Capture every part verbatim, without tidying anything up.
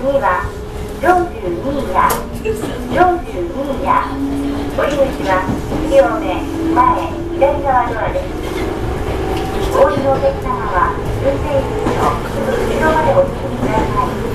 にはよんじゅうにいやよんじゅうにいや降り口はいち両目前左側ドアです。お降りのお客様は運転席の後ろまでお進みください。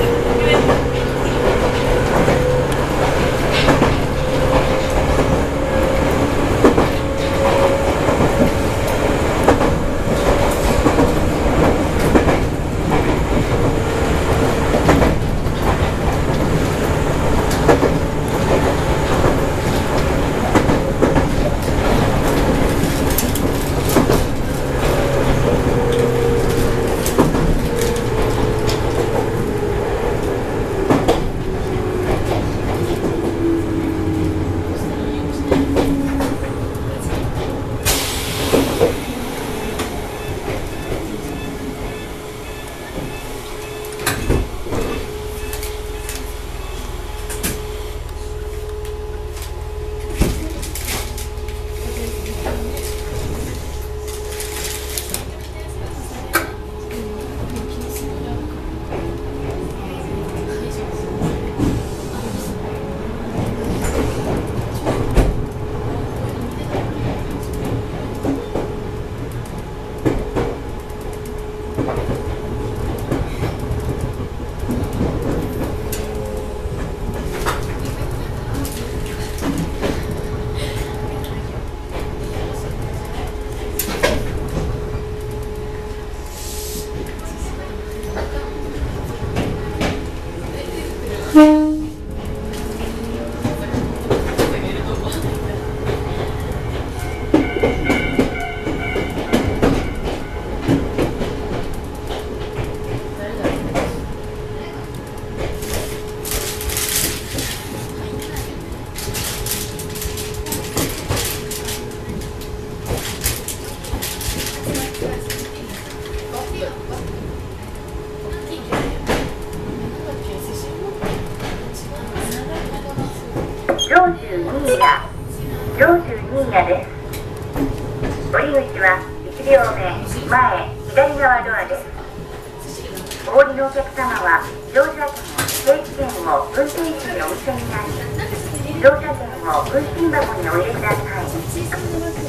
よんじゅうにいやよんじゅうにいやです。降り口はいち両目前左側ドアです。お降りのお客様は乗車券、定期券を運転士にお見せになり、乗車券を運賃箱にお入れください。